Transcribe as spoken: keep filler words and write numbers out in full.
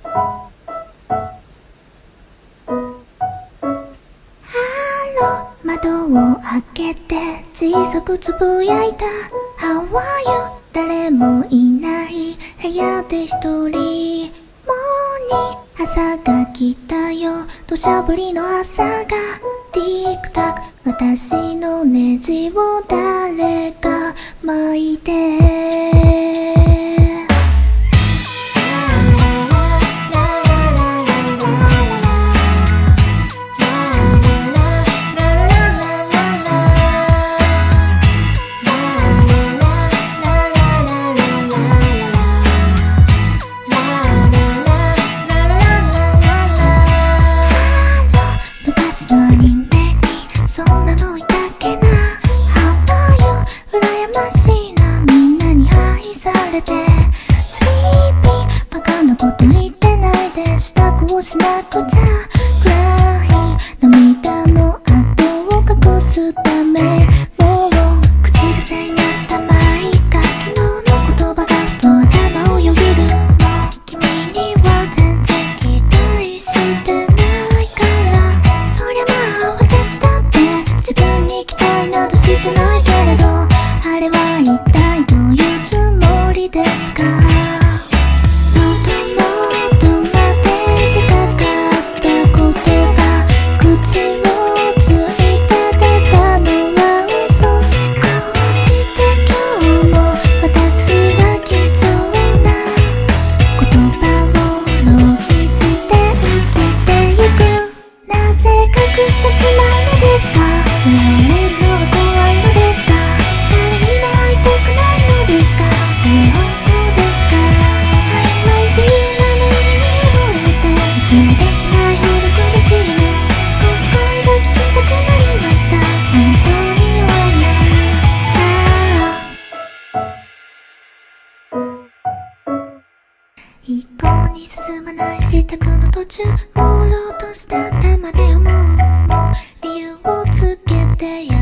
窓を開けて小さくつぶやいた How are you? 誰もいない部屋で一人モーニー朝が来たよ土砂降りの朝がティックタック私のネジを誰か巻いてしなくちゃ暗い涙の跡を隠すためもう口癖になったまいっか昨日の言葉がふと頭をよぎるもう君には全然期待してないからそりゃまあ私だって自分に期待などしてないけれどあれは一体どういうつもりですか一向に進まない支度の途中朦朧とした頭で思うもう理由をつけてや